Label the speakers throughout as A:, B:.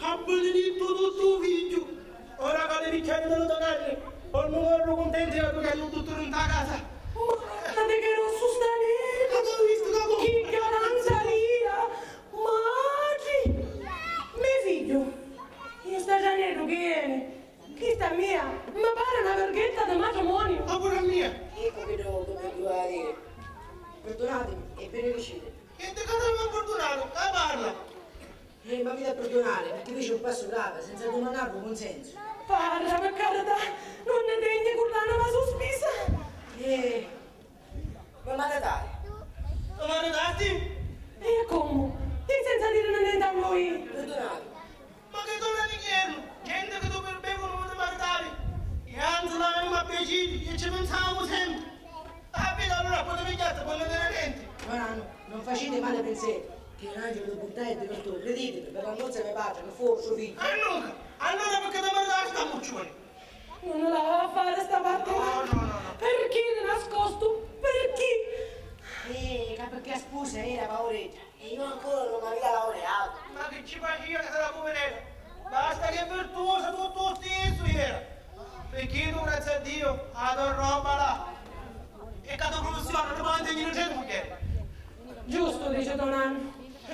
A: Appena detto tutto figlio. Ora che le picchiate dello donare, non mi vorrò contenti perché hanno tutto in casa.
B: Guardate che rosso sta nero!
A: Ho visto che
B: Che galanzaria! Maggi! Mio figlio! Io sta già nero che è? Chi sta mia? Mi pare una verghetta di matrimonio!
A: Ma pure mia!
C: Ecco che devo doveva dire. Perdonatemi, è benedicite.
A: Che te cosa mi ha perdonato? Che parla?
C: Ma mi da perdonare perché fece un passo grave senza domanarlo consenso.
B: Parla per carità! Non ne degni cullare una sospesa!
C: Ma mandatare.
A: Ma ne dati?
B: E come? E senza dire niente a noi!
C: Perdonate.
A: Ma che dove ne chiedono? Gente che tu per bevono non ti mardavi. E anzi l'anima a piacere e ci pensavamo sempre. Ah, vedi allora poi mi chiamate, poi non te ne renti.
C: Ma non facete male pensiero. Che un angelo di bontà e di virtù, credetemi, per la nozze mia pace, che fu suo figlio.
A: E nunca! Allora perché ti mardavi sta muccione?
B: Non la va a fare sta parte là!
A: No.
B: Perché di nascosto? Perché?
C: Che perché a sposa era paureggia. E io ancora non avevo laureato.
A: Ma che ci faceva che sarà poveretta? Basta che è virtuosa tutto stesso era. Perché tu, grazie a Dio, ha dato roba là. E che tua professione non può mantenere gente mucchiere.
B: Giusto, dice Don Anno.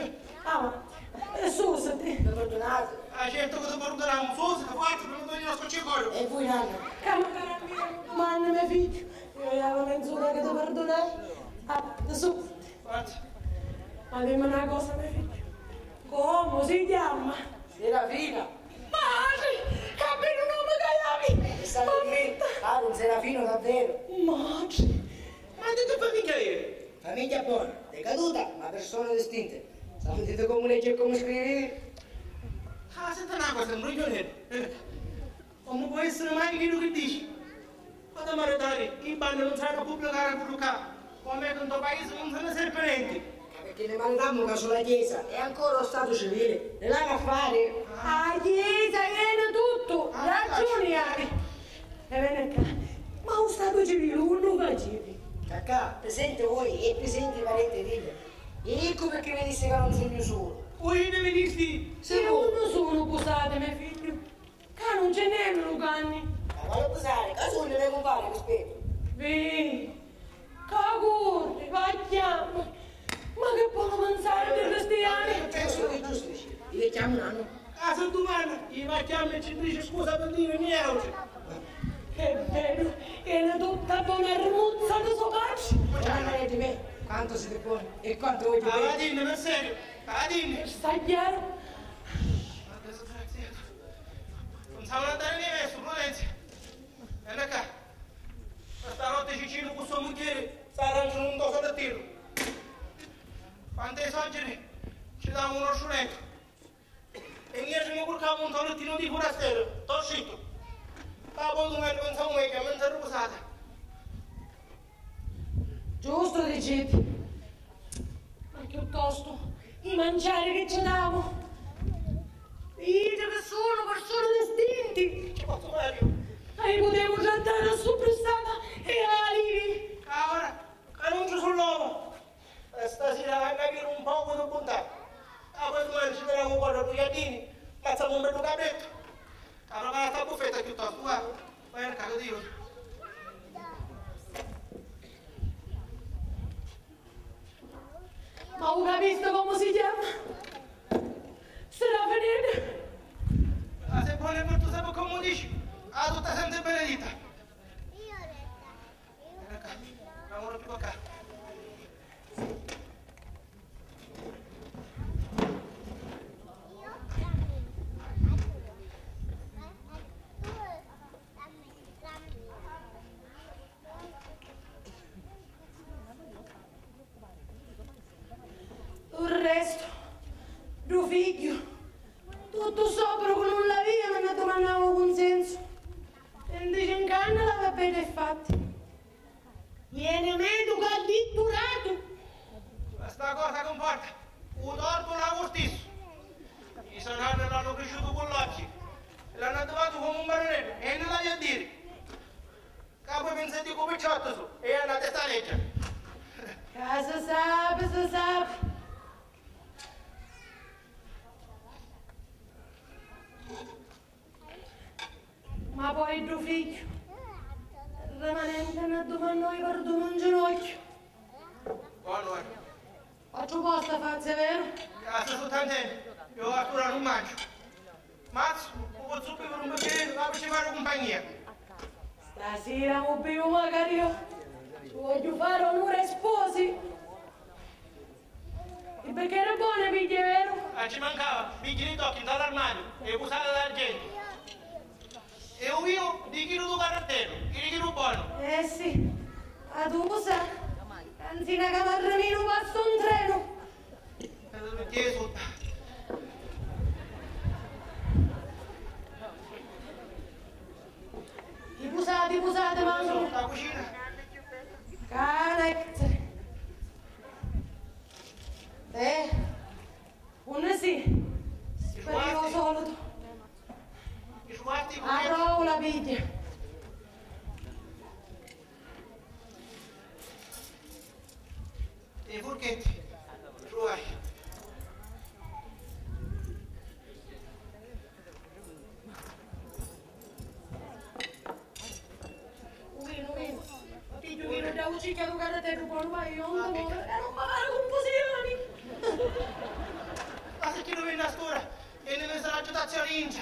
B: Scusati.
C: Perdonate.
A: Ah, certo che ti perdoniamo, solo se ti faccio per non venire a scocciare.
C: E voi nanno?
B: Cara mia, manna mio figlio. Io avevo mezz'ora che ti perdonai. Su.
A: Faccia.
B: Ma dimmi una cosa, mio figlio. Come si chiama?
C: Serafina.
B: Maggi! Capire un nome che avevi!
C: E sta con me? Ah, un serafino davvero.
B: Maggi!
A: Ma che famiglia è?
C: Famiglia buona, decaduta, ma persone distinte. Sapete come legge e come scrivere?
A: Ah, senti una cosa, un rigione. Non può essere mai quello che dici. Quando maritare, i bandi non sanno pubblicare pure qua. Come in questo paese non se ne serve niente.
C: Perché ne mandiamo una sola chiesa e ancora lo stato civile. E là a fare?
B: A chiesa viene tutto! Ragioni hai! E viene qua. Ma un stato civile, un non facevi.
C: Cacà, presente voi e presente i parenti di e ecco perché mi disse che non sono io solo.
A: Voi ne venisti?
B: Io non sono posate, mio figlio. Che non ce n'è un canni.
C: Ma voglio posare, che sono le mie compagne, rispetto.
B: Vedi, cagurri, vacchiamo. Ma che buono pensare di questi anni?
C: Giusto che giusto dici. Ti vecchiamo un anno.
A: Ah, se domani gli facciamo e ci dice scusa per dire niente.
B: È vero, è tutta buona armuzza di sopacci.
C: Guarda di me, quanto siete buoni e quanto voglio
A: Ah, va
C: bene.
A: dimmi, per serio. Ah, dimmi.
B: Sta chiaro?
A: Adesso stai zitto. Non sapevano andare via adesso, Prudenza. Vieni qua. Questa notte Cicino con sua moglie sta arrangiando un doso da tiro. Quante esageri ci davano uno strumento. E niente mi curcavo un tolettino di forastero. T'ho scritto. La domani pensavo che mi sono riposata.
B: Giusto dicete. Ma piuttosto i mangiare che ci davo. Dite che sono persone distinti.
A: Ci posso fare io?
B: E potevo già andare a sopressata e ali.
A: Ora, che non ci sono l'uomo. Stasera vai a capire un po' di bontà. Poi domani ci daremo un po' di pugliatini. Facciamo un bel capretto. Allora vai a sta buffetta piuttosto, guarda. Vai a casa di io.
B: Ma ho capito come si chiama? Serafina.
A: Ah, se buono per tu sai come dici? Ah, tutta sempre benedita. Vieni qua, lavoro più qua.
B: Il resto, tuo figlio, tutto sopra con un lavio non ne domandavo consenso. E invece in canna l'aveva bene fatti. Viene medo che additurato.
A: Questa cosa comporta un torto lavoro stesso. I sanani l'hanno cresciuto con l'occhio. L'hanno trovato come un baronello e non l'hai a dire. Capo pensate come ciotto su e è una testa legge.
B: Se sabe, se sabe. tuo figlio. Rimanente ne domandò i perdono un ginocchio.
A: Buono,
B: Faccio posta, fazza, vero?
A: Grazie soltanto, io a Arturo non mangio. Mazzo, un po' zuppo per un bicchiere, va per ci fare compagnia.
B: Stasera mi bevo magari io. Ci voglio fare onore ai sposi. Il bicchiere buono, piglia, vero?
A: Ci mancava, bicchieri di tocchi dall'armadio e pusate d'argento. E io di chilo di carrettello, chilo buono.
B: Sì, a tu sa, anzina che marremino passa un treno.
A: Gesù.
B: Ti pusate, manco.
A: La cucina.
B: Canezze. Un sì. Speriamo solo.
A: I sguardi con
B: Apro la piglia.
A: i forchetti. Ruai.
B: Vino. Figlio, vino da uccica tu cara te rubano, ma io non devo. Non mi fare confusioni.
A: Ma se chi non viene a scuola e ne sarà agitazione ingia.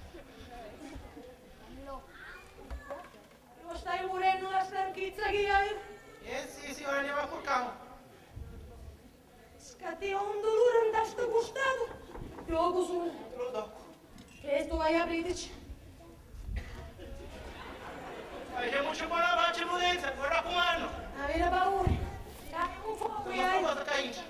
B: Lo stai morendo la stanchezza che hai?
A: Sì, ora andiamo a col campo.
B: Scatti un dolore in testa costato. Gioco su.
A: Lo do.
B: E tu vai a aprirci.
A: Facciamoci buona pace e prudenza, mi raccomando.
B: Avere paura. Dai un fuoco,
A: Non so
B: hai.
A: cosa che ingia.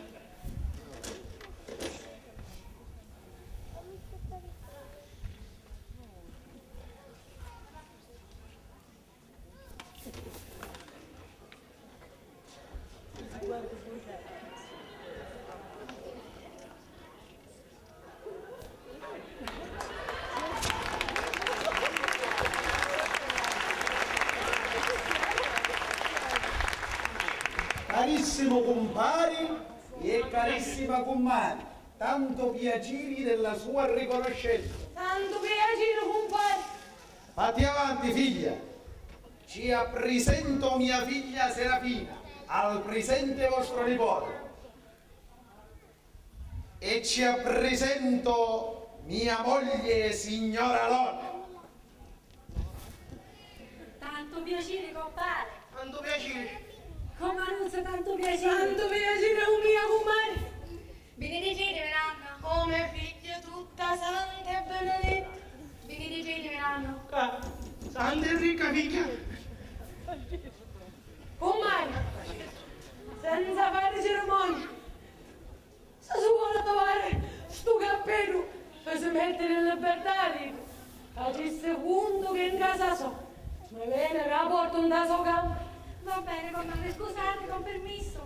D: Carissimo compari e carissima compare, tanto piaceri della sua riconoscenza.
B: Tanto piacere, compare.
D: Fatti avanti, figlia. Ci appresento mia figlia Serafina, al presente vostro nipote. E ci appresento mia moglie, signora Lona.
E: Tanto piacere, compare.
A: Tanto piacere.
E: Con Maruzza, tanto piacere.
B: Tanto piacere, mia compare.
E: Benedicite, verranno.
B: Come figlia tutta santa e benedetta.
E: Benedicite, verranno.
A: Santa e ricca figlia.
B: Compare. Senza fare cerimonia. Se si vuole trovare sto cappello per si mettere in libertà, dico. Facesse punto che in casa so. Mi viene che porto un taso campo.
E: Va bene, comandante, scusate, con permesso.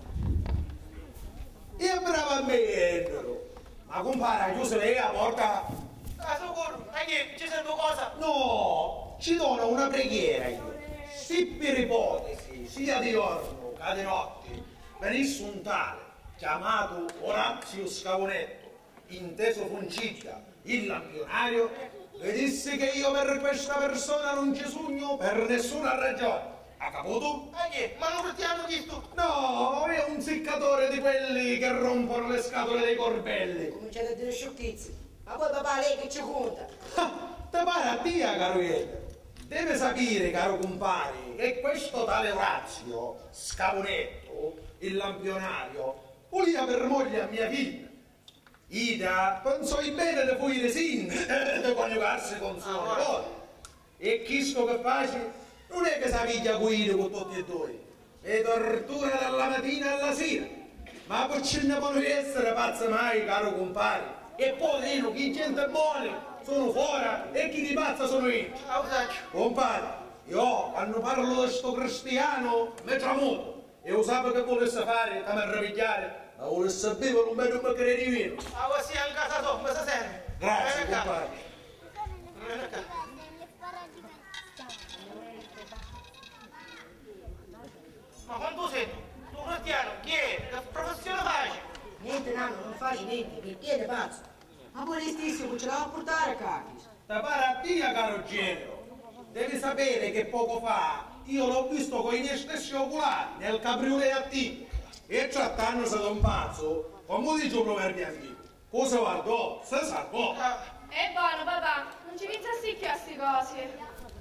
D: E bravo a me, ma compare, chiuso lei la porta?
A: Socorro, che ci sento cosa?
D: No, ci dono una preghiera io. Se per ipotesi, sia di giorno che di notte, venisse un tale chiamato Orazio Scavonetto, inteso Foncicca, il lampionario, vedesse che io per questa persona non ci sogno per nessuna ragione. Ha caputo?
A: Ma non fruttiamo di sto.
D: No, è un seccatore di quelli che rompono le scatole dei corbelli.
C: Cominciate a dire sciocchezze. Ma poi papà lei che ci conta?
D: Te pare a te, caro Pietro. Deve sapere, caro compare, che questo tale Orazio Scavonetto, il lampionario, voleva per moglie a mia figlia. Ida pensò bene di fuire sin, di coniugarsi con suo nipote. E chisto che face, non è che sa figlia guida con tutti e due, e tortura dalla mattina alla sera. Ma poi ce ne può essere pazza mai, caro compare. E poi dico, chi gente buona sono fuori e chi di pazza sono io. Compare, io quando parlo di sto cristiano mi tramuto. E lo sape che volesse fare, da me rapigliare, ma volesse bere un bel bicchiere di vino.
A: Ah, sì, in casa so, cosa serve?
D: Grazie, compare.
A: Vieni qua. Ma quando sei tu cristiano, chi è? Che professione fai?
C: Niente, nanno, non fai niente, perché è pazzo. Ma poi lei stesso che ce la va a portare a cacchio.
D: Da pare a te, caro genero. devi sapere che poco fa io l'ho visto con i miei stessi oculari nel cabriolet a T. E trattando se da un pazzo, come dice un proverbio antico, cosa guardò, se salvò.
E: È buono, papà. Non ci pensa a sicchiare sti cose.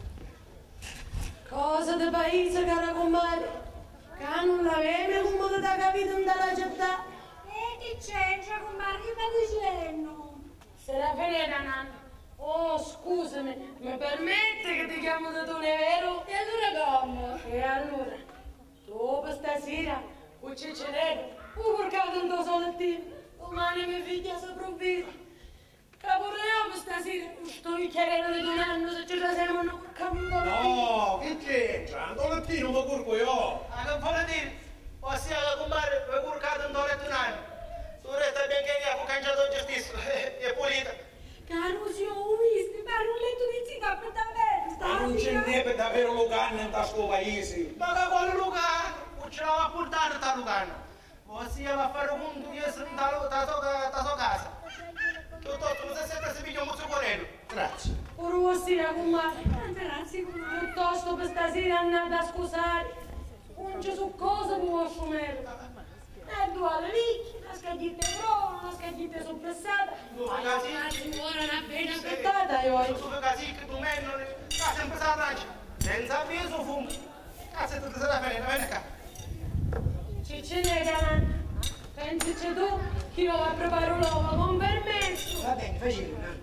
B: Cosa di paese, cara compare? Che non l'avevi come ti ha capito dalla città?
E: Che c'entra, compare? Che stai dicendo?
B: Serafina, nanna. Oh, scusami, mi permette che ti chiamo da tu, è vero?
E: E allora come?
B: E allora, dopo stasera, con Ciccinello, ho portato un tuo solettino, domani mia figlia sopravvive. Caporeiamo stasera, sto bicchierino di un anno, se ci siamo non capito.
D: No, che c'entra? Un tolettino mi curco io.
A: Che vuole dire? Ossia che compare, vi curcate un toletto un anno. Tu resta ben che ha cangiato giustizia, è pulita.
E: Caro, sì, ho visto, ma un letto di zita per davvero.
D: Ma non c'è niente davvero Lugano in questo paese.
A: Ma che vuole Lugano? Non ce l'ha a portare da Lugano. Ossia va a fare un punto di essere da sua casa. Tutto, se siete si piglia un mozzocorello. Grazie.
B: Ora ossia, comare.
E: Grazie, compare.
B: Piuttosto per stasera andate a scusare. Non c'è su cosa può assumere. Due alle ricchi, una scaglietta prova, una scaglietta soppressata.
E: La signora l'ha appena
B: Aspettata io.
A: Tu fai così che tu meno, sta sempre la lancia. Senza avviso fumo. Cazzo, tu sei la fine, vieni qua.
B: Ciccinelli, nanna. Pensaci tu che io la preparo l'uovo con permesso.
C: Va bene, facevo, nanno.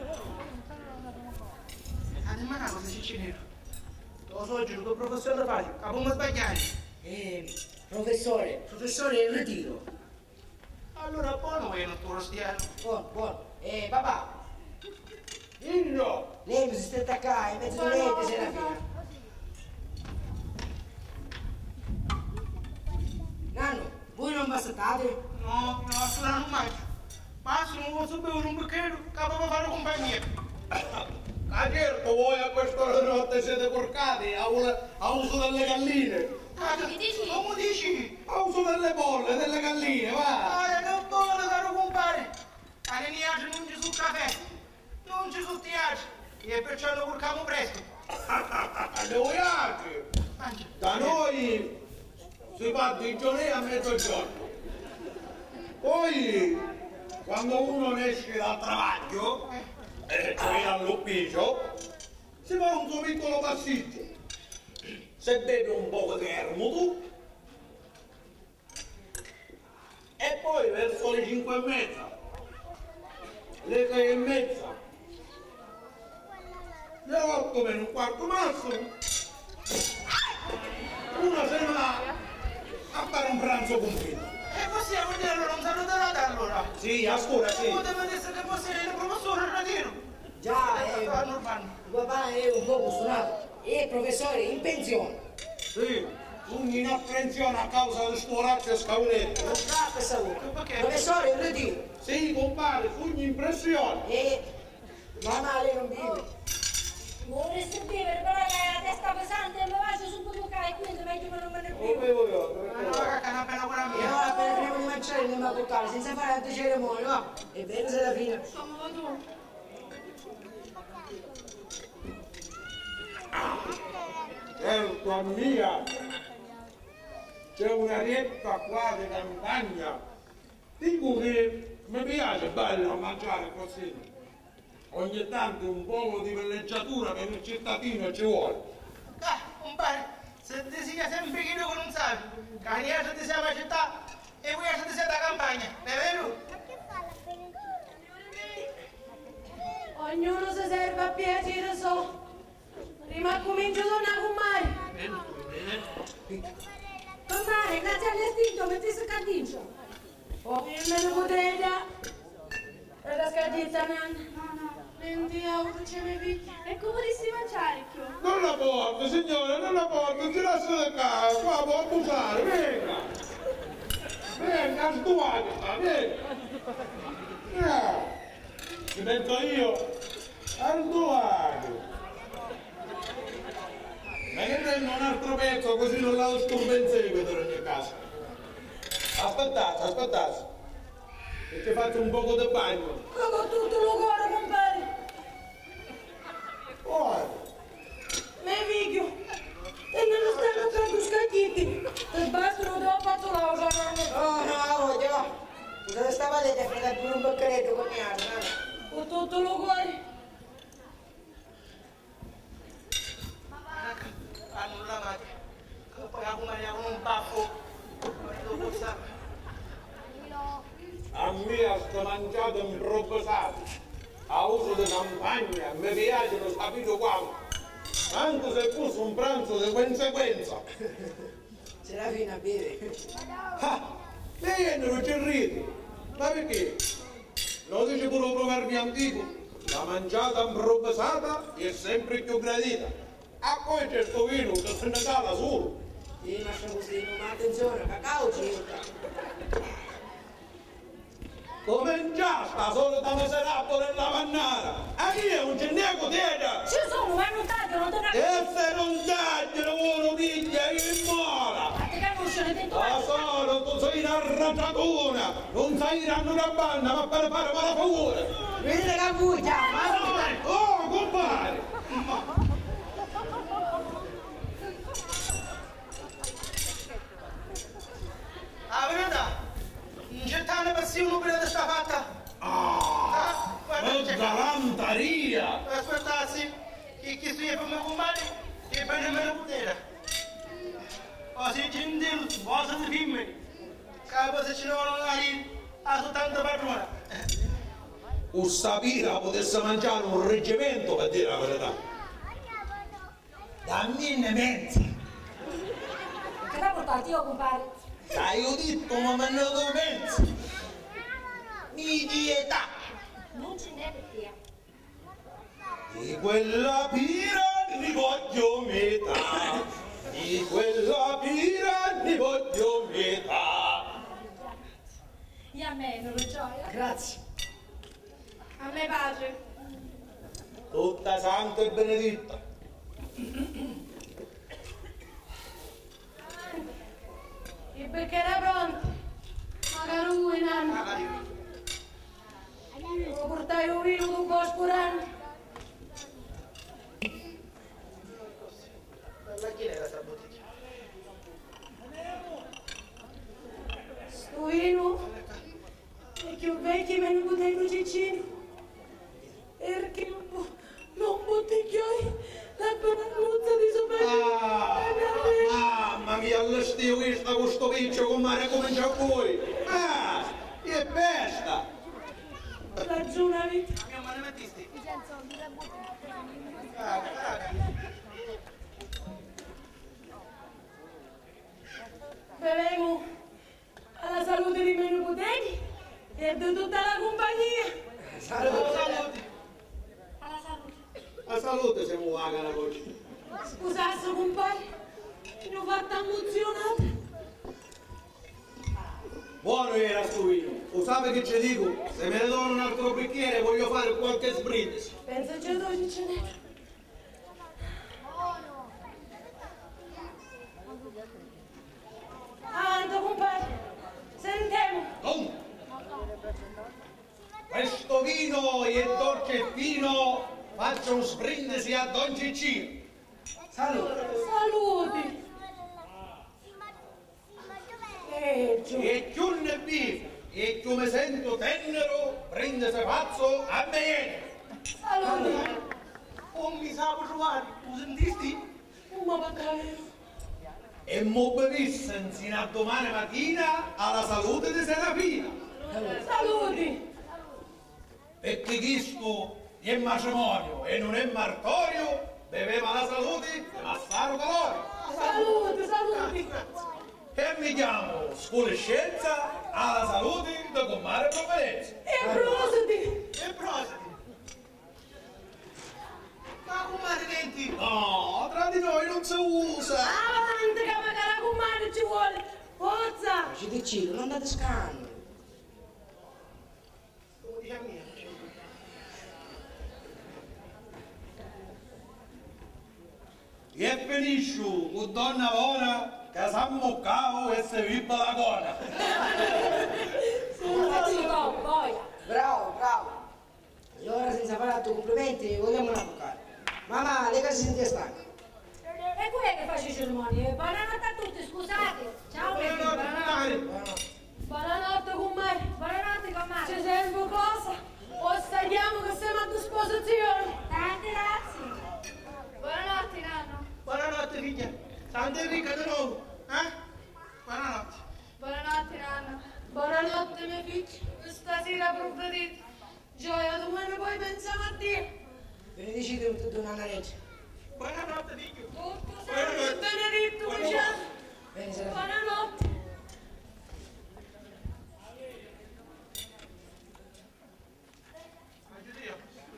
A: Ma una cosa, Ciccinello. Lo so, giuro, il professore fai, capo mi sbagliare.
C: Professore, è in ritiro.
A: Allora, buono è il tuo stiano.
C: Buono. Papà,
D: Io!
C: lei mi si sta attaccando, in mezzo di niente, Serafina. Nanno, voi non bastate?
A: No, sono non mangio. Massimo, posso bere un bicchiere, capo mi fare compagnia.
D: Ma certo, voi a questa notte siete porcati a uso delle galline.
E: Che dici?
A: Come dici?
D: A uso delle bolle, delle galline, va!
A: Ah, che buono, caro compare! All'iniaggio non ci sul caffè, non ci sul tiaggio, e perciò lo curcamo presto.
D: Le vogliate?
A: Mangia.
D: Da noi si fa di giorni a mezzogiorno. Poi, quando uno esce dal travaglio, cioè dall'ufficio, si fa un suo piccolo passaggio. Se beve un po' di vermouth e poi verso le 5:30, le 6:30, le 8 meno un quarto massimo, una se ne va a fare un pranzo completo.
A: E possiamo dirlo, non saluterate allora?
D: Sì, a scuola, sì.
A: Potete dire che possiamo il professore al ritiro.
C: Già,
A: Fanno.
C: papà è un po' costunato. E professore in pensione.
D: Sì, fugni in apprensione a causa del suo razzo scaunetto.
C: Non sta questa ora.
A: Perché?
C: Professore in ritiro.
D: Sì, compare, fugni in pressione.
C: E mamma lei non vive.
E: Vorresti vivere, però hai la testa pesante e mi faccio su un po' toccare e quindi meglio che non me ne
D: Lo
E: vivo.
D: bevo io.
A: Ma no, che è una bella quella
C: E
A: mia.
C: ora appena prima di mangiare andiamo a toccare senza fare altre cerimonie, va? E bene se la fine.
E: Come va tu?
D: Certo, mia, c'è un'arietta qua di campagna. Dico che mi piace bello mangiare così. Ogni tanto un po' di villeggiatura per il cittadino ci vuole.
A: Ah, compare, se ti sia sempre che tu non sai, che a ti siamo a città e voi a ti siete a campagna, è vero?
B: Ognuno si serve a piacere so. Prima comincio a tornare con Mari.
E: Compare, grazie all'istinto, metti su cadiccio.
B: Poi me ne potrei dare. Per la scadenza, nanna.
E: No, no.
B: 20 euro ce ne picchi.
E: È comodissimo il cerchio.
D: Non la porto, signore, non la porto, ti lascio da casa, qua può abusare, venga. Venga, sduata, venga. Ci metto io, sduata. Me ne prendo un altro pezzo così non la disturbo in seguito in ogni caso. Aspettate. Che ti faccio un poco di bagno.
B: Ma con tutto il cuore, compare.
D: Guarda.
B: fuori.
A: Annulla mate, che poi accompagniamo con un baffo, dopo sta.
D: A me sto mangiato improvvisato, a uso di campagna, mi piacciono sapito quanto, anche se fosse un pranzo di conseguenza.
C: Serafina, beve.
D: Ah, lei non ci ride, ma perché? Lo dice pure un proverbio antico, la mangiata improvvisata è sempre più gradita. A poi c'è sto vino che se ne cala solo.
C: Sì, ma sta così, ma attenzione, cacao circa.
D: Come già sta solita miserabile nella mannara, a io non ce n'è coteta.
E: Ci sono, ma non taglio, non te ne
D: E se non tagliano uno piglia in mola.
E: Ma te conosci le dentro
D: La sono, tu sei una ragiatuna, non sai danno una banda, ma per fare male favore.
C: Vedete che bugia, ma
D: Oh, compare!
A: Ah, verità? Non c'è tanta passione per questa fatta?
D: Ah,
A: guarda,
D: che galanteria!
A: Aspettassi, che stia per me comare, che bene me lo poteva. O se gentile, cosa di fimme, capo se ci non la lì, ha soltanto padrona.
D: Un sapira potesse mangiare un reggimento, per dire la verità. Dammi in mezzo.
E: Che l'ha portato io, compare?
D: Hai udito, ma mi hanno dato mezzo. Mi dieta.
E: Non ce n'è per te.
D: Di quella pira ne voglio metà. Di quella pira ne voglio metà.
E: E a me non lo gioia.
C: grazie.
B: A me pace.
D: Tutta santa e benedetta.
B: Il perché era pronto? Magari lui, nanno. Lo portai un vino con Bosporano.
A: La chi era sta bottiglia?
B: Sto vino è più vecchio me ne potevo ciccino. Perché non bottiglioi la panaruzza di sopra.
D: Mamma mia, all'estio questa con sto piccio con mare comincia a voi. Ah, che festa!
B: Laggiù una vita.
A: Mia madre mettisti.
B: Bevevo alla salute di meno potenti e di tutta la compagnia.
A: Saluti.
E: Alla salute.
D: La salute siamo vaga la voce.
B: Scusasse compagni, mi ho fatta emozionata.
D: Buono era sto vino. Lo sapete che ci dico? Se me ne do un altro bicchiere voglio fare qualche sbrindisi.
B: Pensa c'è dove ce n'è. Avanti compagni, sentiamo.
D: Oh. Questo vino è dolce e fino, faccio un sbrindisi a Don Ciccino. Salute.
B: Saluti. Giù.
D: E più ne vivo, e più mi sento tenero, brindisi pazzo a me.
B: Saluti.
A: Non mi sa trovare, tu sentisti?
B: Uma battaglia.
D: E mo bevisse insino a domani mattina alla salute di Serafina.
B: Saluti.
D: Perché questo è matrimonio e non è martorio, beveva la salute di Massaro Calori.
B: Saluti, saluti.
D: E mi chiamo Scuola alla salute di Comare Provvedenza.
B: E prositi.
A: E prositi. Ma come denti?
D: No, tra di noi non si usa.
B: Avanti che magari la comare ci vuole. Forza.
C: Ci dici, non date scandalo.
A: Come dice a mia.
D: E finisce con donna buona che sa moccavo e si vippa la gona.
E: Zitto, boia.
C: Bravo, bravo. Allora, senza fare altri complimenti, vogliamo un avvocato. Mamma, lei che si sente stanca?
E: E qui è che faccio i cerimonie. Buonanotte a tutti, scusate. Ciao, baby.
A: Buonanotte,
C: Buonanotte.
B: Buonanotte comare.
E: Buonanotte, comare.
B: Ci serve cosa? Possediamo che siamo a disposizione.
E: Tante grazie.
B: Buonanotte, nonno.
A: Buonanotte, figlia. Santa Enrica di nuovo, eh? Buonanotte.
B: Buonanotte, nonno. Buonanotte, miei figli. Stasera provvedete. Gioia, domani poi pensiamo a Dio.
C: Benedicite tutto nonna legge.
A: Buonanotte, figlio.
B: Tutto sempre benedetto, Luciano.
C: Bene, sarà.
B: Buonanotte.
A: Aiuto Dio.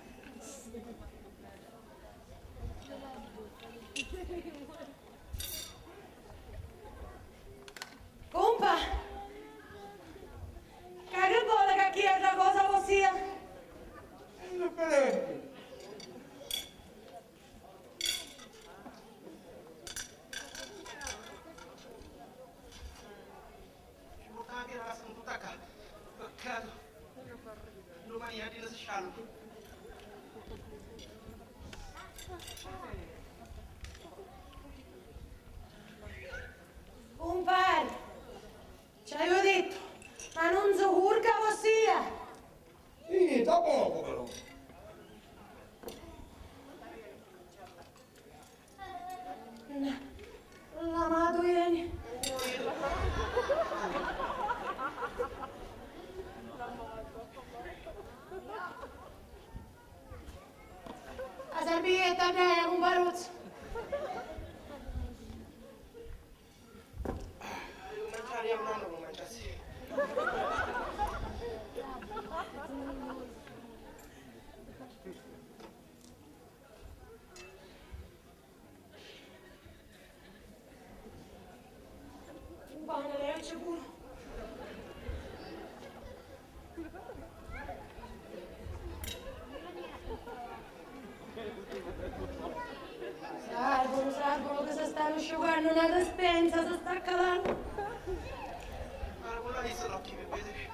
B: Compa. Che vuole che chieda cosa ossia?
D: Indifferente.
A: Ci portava via la tutta a casa. Peccato. Domani a dire se sciallo.
B: Compare, ci avevo detto, ma non so curca ossia.
D: Sì, da poco però.
B: L'amato vieni. La serviglietta piena, comparuzzo.
A: Devo mangiare a un anno, non mangiassi.
B: Un pane lei c'è pure. Salvo che si stanno asciugando una dispensa, si sta calando.
A: Ma non l'ha visto l'occhio per vedere.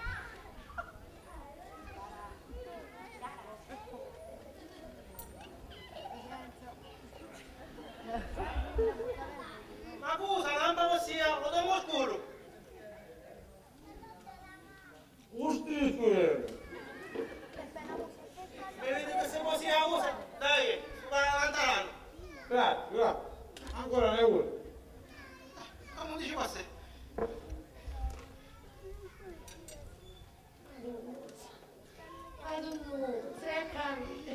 A: Ma scusa, lampada ossia, lo tomo scuro.
D: Giustizia.
A: Vedete che se così la usa? Dai, va allontanare.
D: Grazie, grazie. Ancora ne vuoi?
A: Come dici passi?
B: I don't know, tre cambi.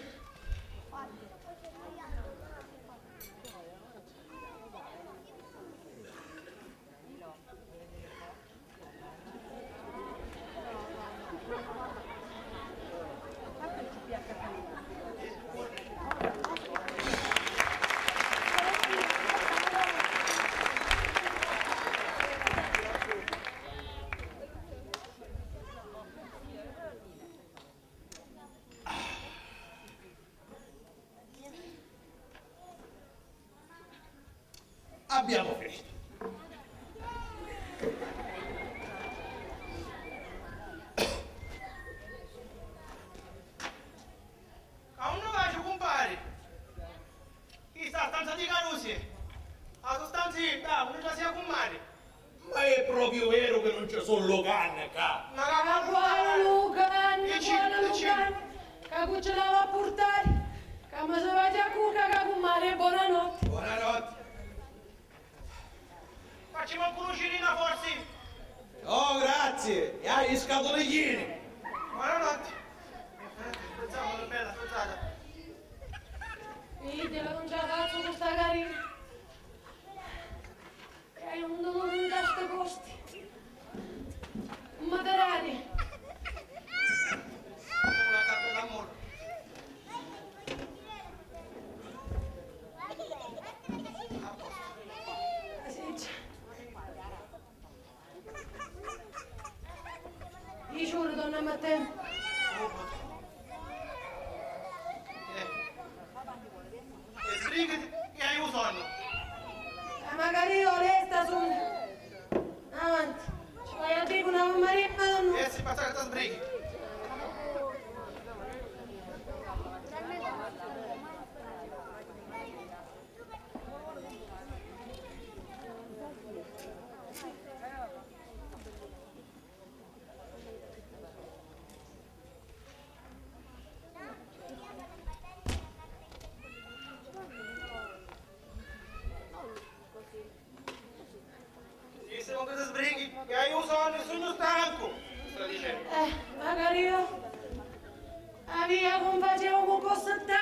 D: Abbiamo finito.
A: A un novaggio, compare. Chi sta a stanza di Carusi? A sostanzia, non ci sia compare.
D: Ma è proprio vero che non ci sono locane qua?
A: Ma
B: Ma buono Lucan,
A: Dici,
B: buono
A: dici.
B: Lucan. Che ce la va a portare? Che mi si va a cuca, che con mare, buonanotte.
D: Buonanotte.
A: Facciamo anche un'uscirina forse.
D: Oh, grazie. E hai gli scatolellini.
A: Buonanotte. Pensavo una bella spezzata.
B: Ditela, non ce la faccio con sta carina. E hai un dolore in testa posti. Materati.
A: Una carta d'amore.
B: Io giuro, donna Matteo.
A: E sbrigati e hai un sonno.
B: Magari io resta su. Avanti. Ci vai a dire una Maria Madonna.
A: E si passa che ti sbrighi. con che si sbrighi, che hai usato il sogno stanco. Sto dicendo.
B: Magari io. La via non facevo con cose